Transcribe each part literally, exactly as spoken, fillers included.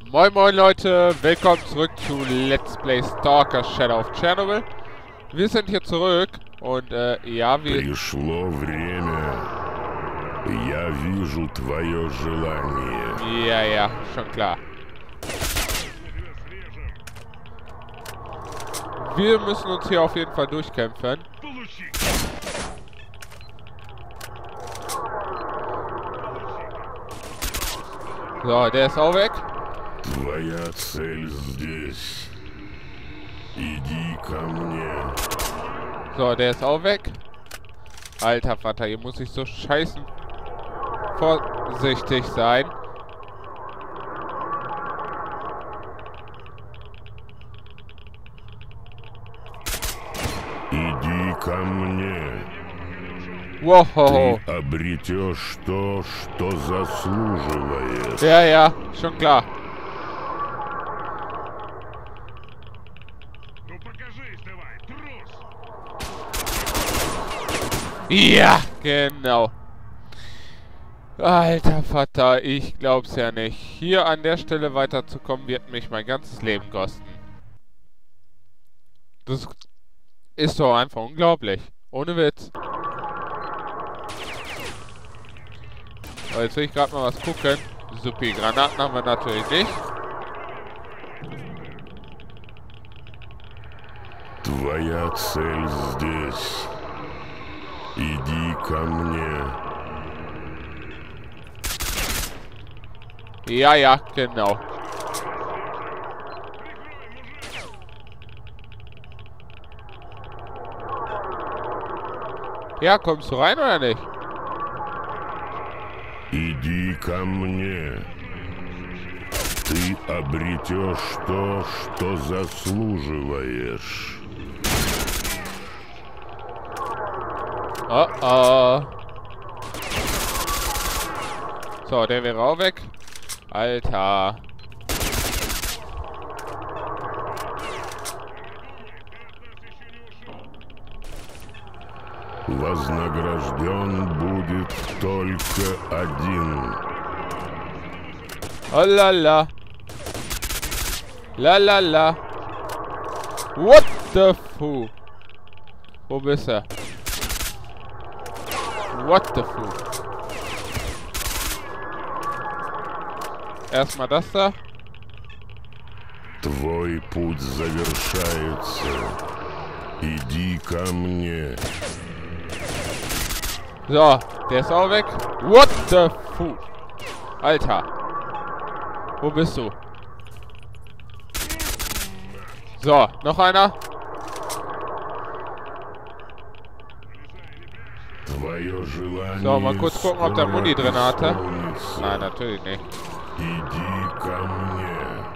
Moin moin Leute, willkommen zurück zu Let's Play Stalker Shadow of Chernobyl. Wir sind hier zurück und äh, ja, wir... Пришло время. Я вижу твое желание. Ja, ja, schon klar. Wir müssen uns hier auf jeden Fall durchkämpfen. So, der ist auch weg. Твоя цель здесь. Иди ко мне. So, der ist auch weg. Alter Vater, hier muss ich so scheißen vorsichtig sein. Иди ко мне. Wow. Ты обретешь то, что заслуживаешь. Ja, ja, schon klar. Ну покажись давай, трус. Ja, genau. Alter Vater, ich glaub's ja nicht. Hier an der Stelle weiterzukommen, wird mich mein ganzes Leben kosten. Das ist doch einfach unglaublich. Ohne Witz. Aber jetzt will ich gerade mal was gucken. Supi, Granaten haben wir natürlich nicht. Твоя цель здесь. Иди ко мне. Ja, ja, genau. Ja, kommst du rein oder nicht? Иди ко мне. Ты обретешь то, что заслуживаешь. Oh, oh. So, der wäre auch weg. Alter. Вознагражден будет только один. Oh la la. La la la. What the fu? Wo bist du? What the fu? Erstmal das da. Твой путь завершается. Иди ко мне. So, der ist auch weg. What the fu? Alter. Wo bist du? So, noch einer. Твое желание. So, mal kurz gucken, ob der Muni drin hatte. исполнится. Nein, natürlich nicht. Иди ко мне.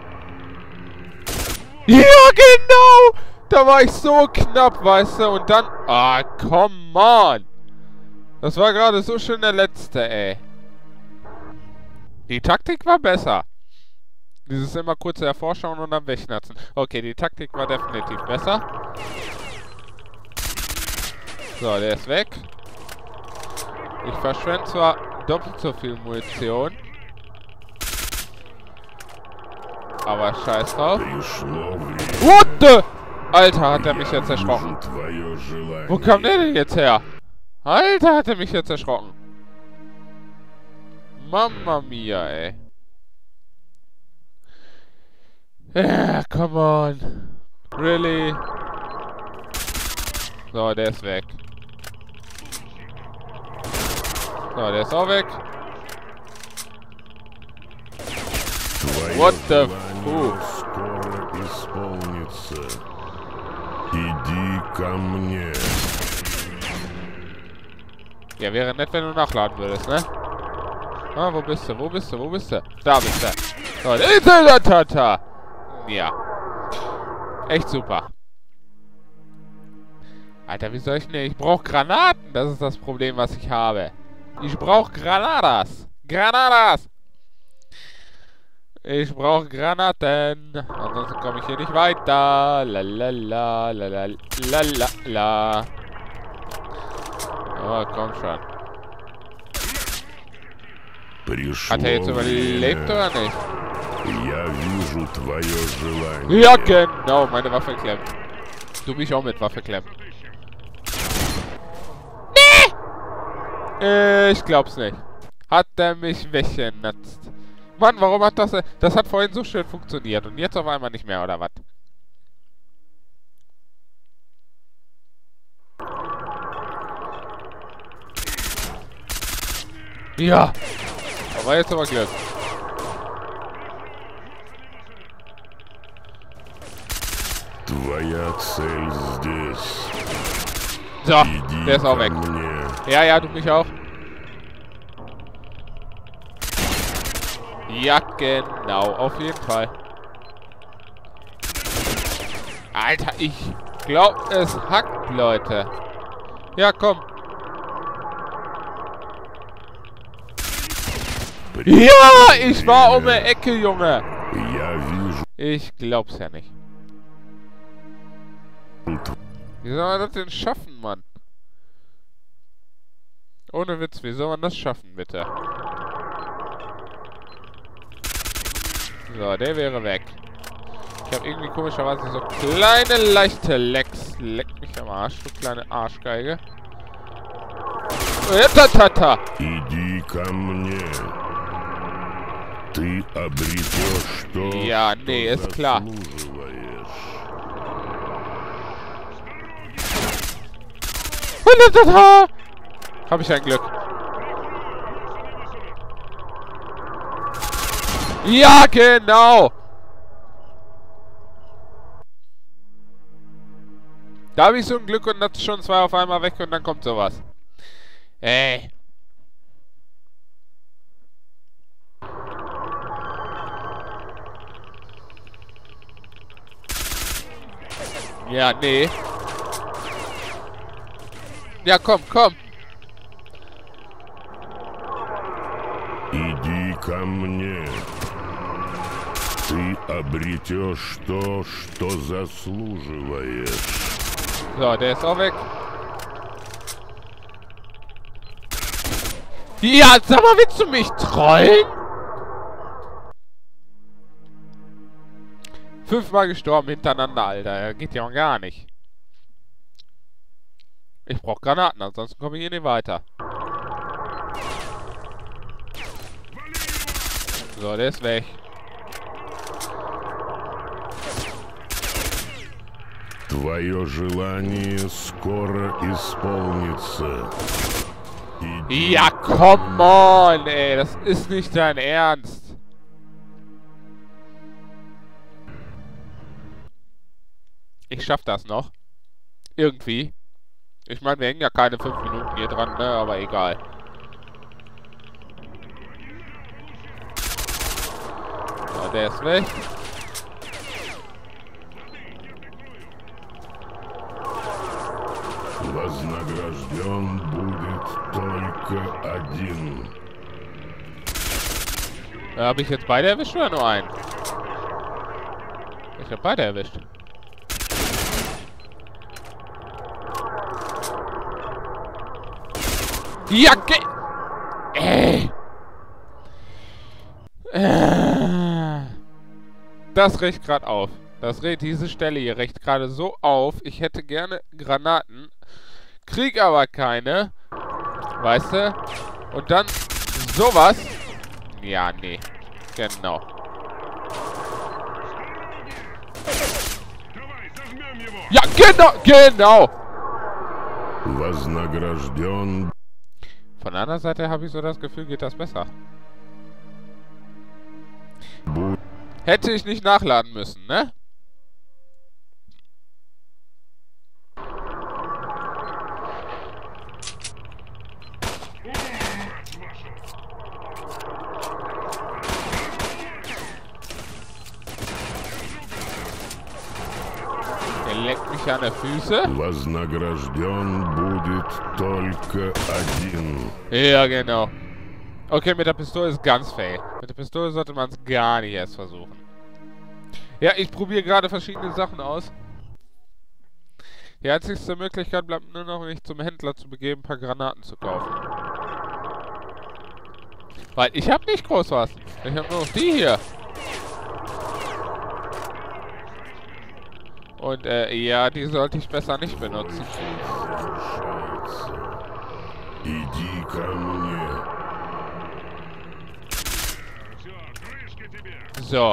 Ja, genau! Da war ich so knapp, weißt du? Und dann... Ah, come on! Das war gerade so schön der letzte, ey. Die Taktik war besser. Dieses immer kurz hervorschauen und dann wegschnatzen. Okay, die Taktik war definitiv besser. So, der ist weg. Ich verschwende zwar doppelt so viel Munition. Aber scheiß drauf. Пришло время. What the? Alter, hat er mich jetzt erschrocken. Вижу твое желание. Wo kam der denn jetzt her? Alter, hat er mich jetzt erschrocken. Mamma mia, ey. Ja, come on. Really? So, der ist weg. So, der ist auch weg. Твое What the желание fu? скоро исполнится. Иди ко мне. Ja, wäre nett, wenn du nachladen würdest, ne? Ah, wo bist du? Wo bist du? Wo bist du? Da bist du. So, der ist der Tata. Ja. Echt super. Alter, wie soll ich denn? Ich brauche Granaten. Das ist das Problem, was ich habe. Ich brauche Granadas. Granadas. Ich brauche Granaten. Ansonsten komme ich hier nicht weiter. Lalala, lalala, lalala. Oh, komm schon. Пришло Hat er jetzt überlebt время. oder nicht? Я вижу твое желание. Ja, genau, meine Waffe klemmt. Du mich auch mit Waffe klemmen. Nee! Ich glaub's nicht. Hat er mich weggenutzt. Mann, warum hat das... Das hat vorhin so schön funktioniert und jetzt auf einmal nicht mehr, oder was? Ja! Aber jetzt aber Glück. Твоя цель здесь. So, Иди der ist auch ко weg. мне. Ja, ja, du mich auch. Ja, genau, auf jeden Fall. Alter, ich glaub, es hackt, Leute. Ja, komm. Ja, ich war um die Ecke, Junge. Я вижу. Ich glaub's ja nicht. Wie soll man das denn schaffen, Mann? Ohne Witz, wie soll man das schaffen, bitte? So, der wäre weg. Ich habe irgendwie komischerweise so kleine, leichte Lecks. Leck mich am Arsch, du kleine Arschgeige. Та-та-та! Иди ко мне. Ты обретешь то, Ja, nee, что ist klar. заслуживаешь. Hab ich ein Glück. Ja, genau! Da habe ich so ein Glück und das schon zwei auf einmal weg und dann kommt sowas. Ey. Ja, nee. Ja, komm, komm. Иди ко мне. Ты обретешь то, что заслуживаешь. So, der ist auch weg. Ja, sag mal, willst du mich trollen? Fünfmal gestorben hintereinander, Alter. Geht ja gar nicht. Ich brauche Granaten, ansonsten komme ich hier nicht weiter. So, der ist weg. Твое желание скоро исполнится. Иди Ja, come on, ey. Das ist nicht dein Ernst. Ich schaff das noch. Irgendwie. Ich meine, wir hängen ja keine fünf Minuten hier dran, ne? Aber egal. So, der ist weg. Вознагражден будет только один. Habe ich jetzt beide erwischt oder nur einen? Ich habe beide erwischt. Ja, ge... Ey! Äh. Das regt gerade auf. Das regt diese Stelle hier recht gerade so auf. Ich hätte gerne Granaten. Krieg aber keine. Weißt du? Und dann sowas. Ja, nee. Genau. Ja, genau, genau. Вознагражден. Von der anderen Seite habe ich so das Gefühl, geht das besser. будет. Hätte ich nicht nachladen müssen, ne? Der leckt mich an der Füße. Вознагражден будет только один. Ja, genau. Okay, mit der Pistole ist ganz fail. Mit der Pistole sollte man es gar nicht erst versuchen. Ja, ich probiere gerade verschiedene Sachen aus. Die einzigste Möglichkeit bleibt nur noch, mich zum Händler zu begeben, ein paar Granaten zu kaufen. Weil ich habe nicht groß was. Ich habe nur noch die hier. Und, äh, ja, die sollte ich besser nicht benutzen. Иди ко мне. So.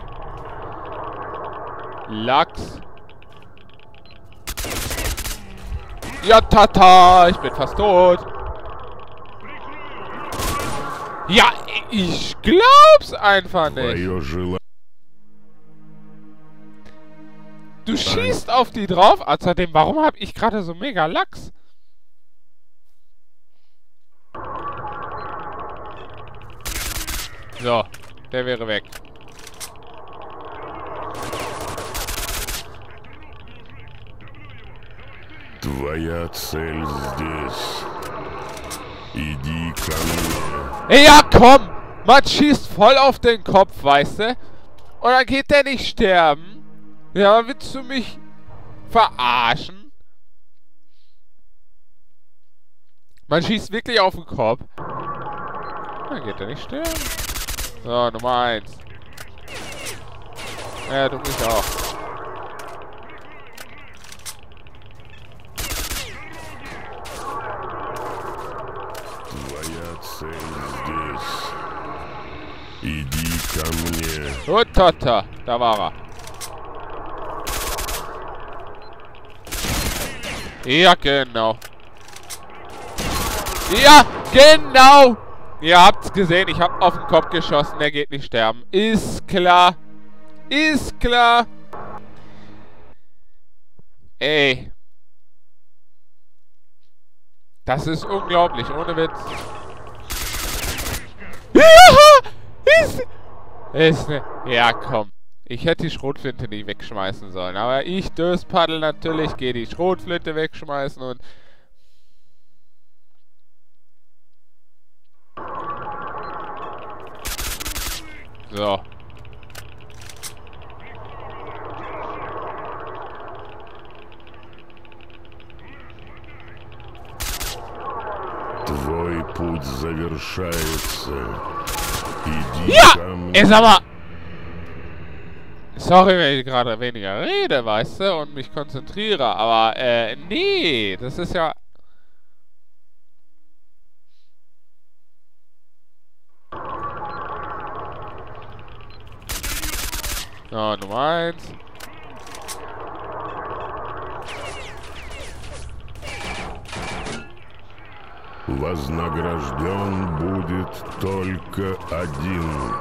Lachs. Ja, tata, ich bin fast tot. Ja, ich glaub's einfach nicht. Твое желание. Du schießt auf die drauf. Außerdem, warum habe ich gerade so mega Lachs? So, der wäre weg. Твоя цель здесь. Иди ко мне. Ja, komm! Man schießt voll auf den Kopf, weißt du? Und dann geht der nicht sterben. Ja, willst du mich verarschen? Man schießt wirklich auf den Kopf. Dann geht er nicht sterben. So, Nummer eins. Ja, du mich auch. Твоя цель здесь. Иди ко мне. Oh, Tata, da war er. Ja, genau. Ja, genau. Ihr habt's gesehen, ich hab auf den Kopf geschossen, der geht nicht sterben. Ist klar. Ist klar. Ey. Das ist unglaublich, ohne Witz. Ja, ist... Ist ne... Ja, komm. Ich hätte die Schrotflinte nicht wegschmeißen sollen. Aber ich, Döspaddel, natürlich gehe die Schrotflinte wegschmeißen und... So. Твой путь завершается. Иди Ja! ко мне. Ey, sag mal! Sorry, wenn ich gerade weniger rede, weißt du, und mich konzentriere, aber, äh, nee, das ist ja... So, Nummer eins. Вознагражден будет только один.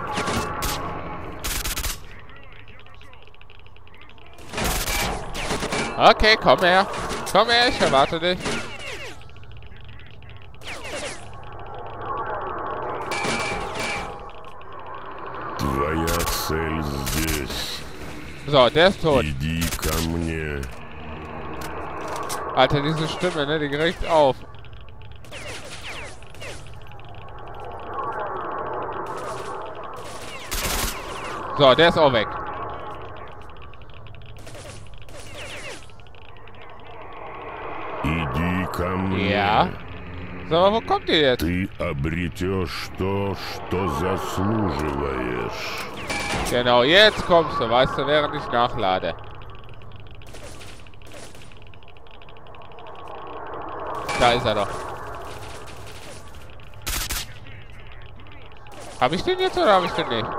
Okay, komm her. Komm her, ich erwarte dich. Твоя цель здесь. So, der ist tot. Иди ко мне. Alter, diese Stimme, ne, die geregt auf. So, der ist auch weg. Иди ко мне. Ja. So, wo kommt ihr jetzt? Ты обретешь то, что заслуживаешь. Genau, jetzt kommst du, weißt du, während ich nachlade. Da ist er doch. Hab ich den jetzt oder hab ich den nicht?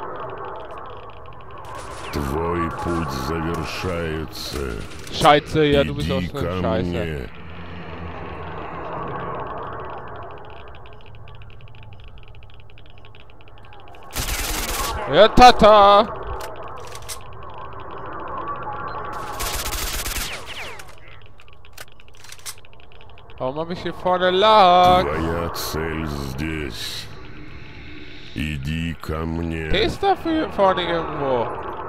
Твой путь завершается. Scheiße, ja, du bist auch Иди so ко ein Scheiße. мне. Ja, tata! Warum hab ich hier vorne lag? Твоя цель здесь. Иди ко мне. Der ist da für vorne irgendwo.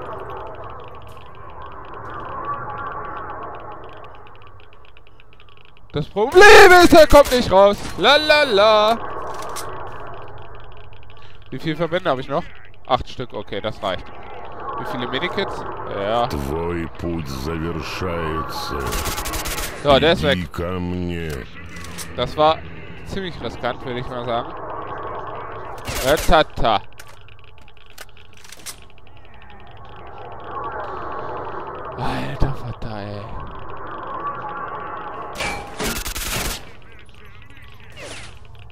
Das Problem ist, er kommt nicht raus. La la la. Wie viele Verbände habe ich noch? Acht Stück, okay, das reicht. Wie viele Medikits? Ja. Твой путь завершается. So, der ist weg. Иди ко мне. Das war ziemlich riskant, würde ich mal sagen. Äh, tata. Alter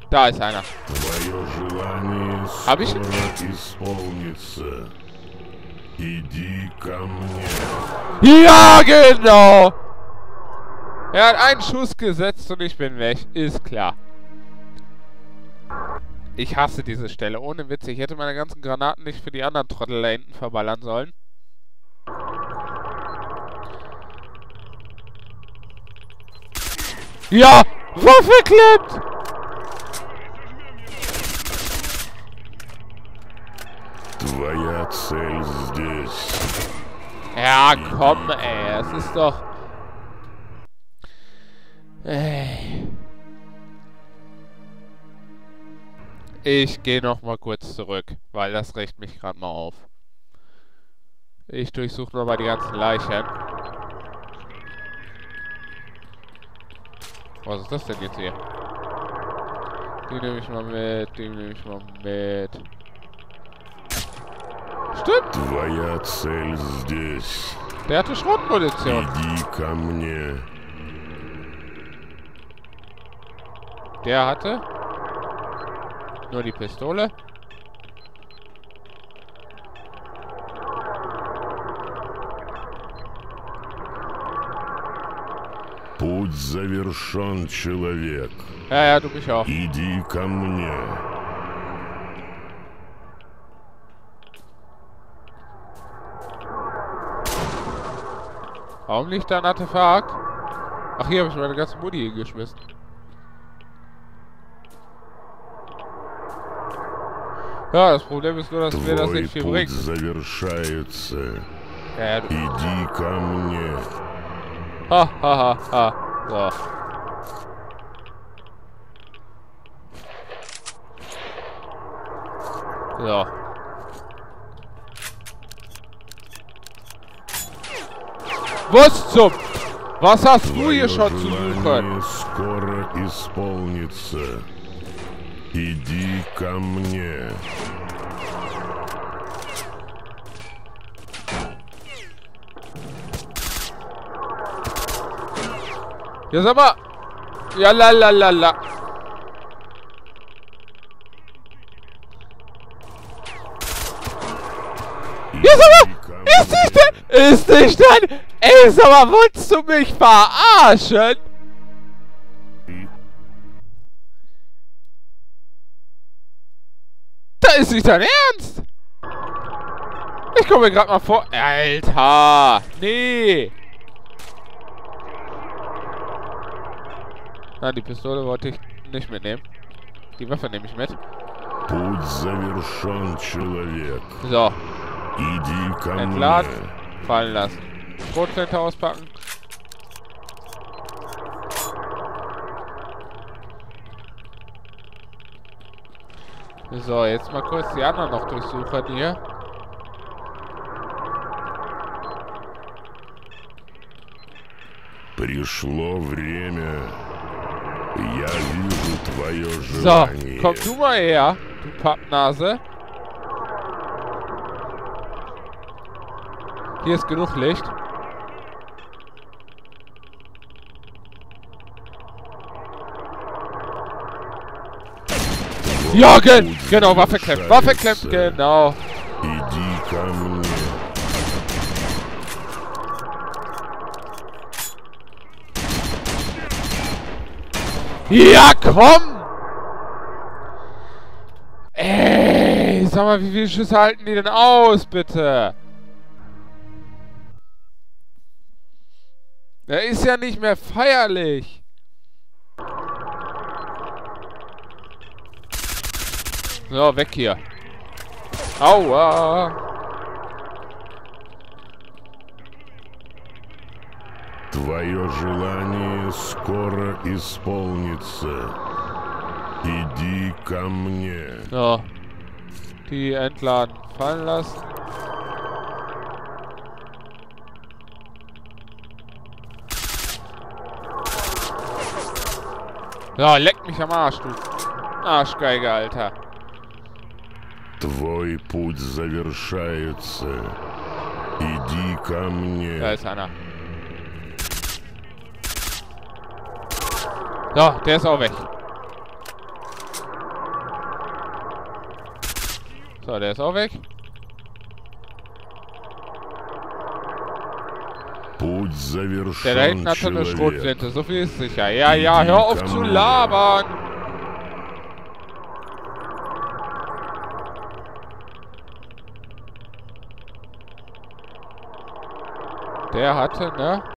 Da ist einer. Твое желание Hab ich? скоро исполнится. Иди ко мне. Ja, genau! Er hat einen Schuss gesetzt und ich bin weg. Ist klar. Ich hasse diese Stelle. Ohne Witz. Ich hätte meine ganzen Granaten nicht für die anderen Trottel da hinten verballern sollen. Ja! Waffe klappt! Твоя цель здесь. Ja, komm, ey. Es ist doch... Ey. Ich gehe noch mal kurz zurück, weil das regt mich gerade mal auf. Ich durchsuche noch mal die ganzen Leichen. Was ist das denn jetzt hier? Die nehme ich mal mit, die nehme ich mal mit. Stimmt! Твоя цель здесь. Der hatte Schrotmunition. Иди ко мне. Der hatte nur die Pistole. Путь завершен, человек. Ja, ja, du mich auch. Иди ко мне. Warum liegt da ein Artefakt? Ach, hier habe ich meine ganze Mutti hingeschmissen. Ja, das Problem ist nur, dass mir das Твой nicht viel путь bringt. завершается. Ja, ja, du... Иди ко мне. Ha, ha, ha, ha. So. So. Was zum... Was hast du hier Твое schon zu suchen? желание скоро исполнится. Иди ко мне. Ja, sag mal. Ja, la, la, la, la. Ja, sag mal. Ist dich denn... Ist dich denn... Ey, sag mal, wolltest du mich verarschen? Da ist nicht dein Ernst. Ich komme mir gerade mal vor... Alter. Nee. Na, die Pistole wollte ich nicht mitnehmen. Die Waffe nehme ich mit. Путь завершен, человек. So. Иди ко мне. Entladen. Fallen lassen. Schrotflinte auspacken. So, jetzt mal kurz die anderen noch durchsuchen hier. Пришло время. Я вижу твое So, желание. komm du mal her, du Pappnase. Hier ist genug Licht. Ja, gen genau, Waffe klemmt, Waffe klemmt, genau. Иди ко мне. Ja, komm! Ey, sag mal, wie viele Schüsse halten die denn aus, bitte? Der ist ja nicht mehr feierlich. So, weg hier. Aua. Твое желание скоро исполнится. Иди ко мне. So. Die entladen. Fallen lassen. So, leck mich am Arsch, du Arschgeige, Alter. Твой путь завершается. Иди ко мне. Da ist einer. So, der ist auch weg. So, der ist auch weg. Путь Der da hinten завершен, hat so eine человек. Schrotflinte, so viel ist sicher. Ja, ja, hör auf zu labern! Der hatte, ne?